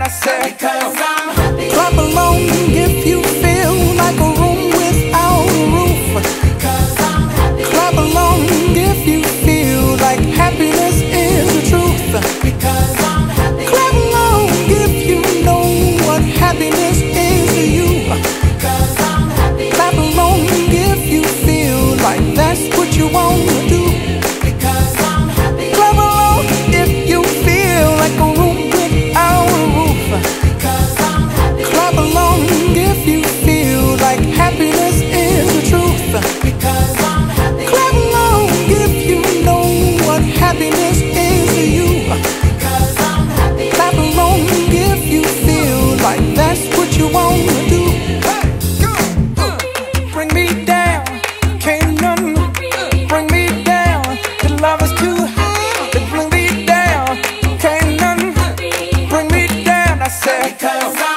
said, because I'm happy. clap along if you feel like a room without a roof. Because I'm happy. Clap along if you feel like happiness is the truth. Because I'm happy. Clap along if you know what happiness is to you. Because I'm happy. Clap along if you feel like that's what you want to do. Because I'm happy. Clap along if you feel like a room without a roof. Because I'm happy. Clap along if you feel like happiness is the truth. Because I'm happy. Clap along if you know what happiness is to you. Because I'm happy. Clap along if you feel like that's what you want to do. Bring me down, can't none bring me down. The love is too high to bring me down. Can't none bring me down. I said, Because